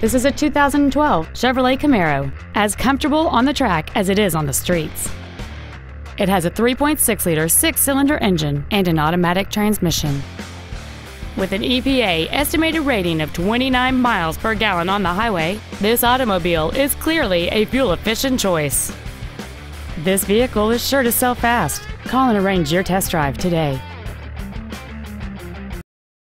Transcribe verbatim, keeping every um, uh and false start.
This is a two thousand twelve Chevrolet Camaro, as comfortable on the track as it is on the streets. It has a three point six liter six-cylinder engine and an automatic transmission. With an E P A estimated rating of twenty-nine miles per gallon on the highway, this automobile is clearly a fuel-efficient choice. This vehicle is sure to sell fast. Call and arrange your test drive today.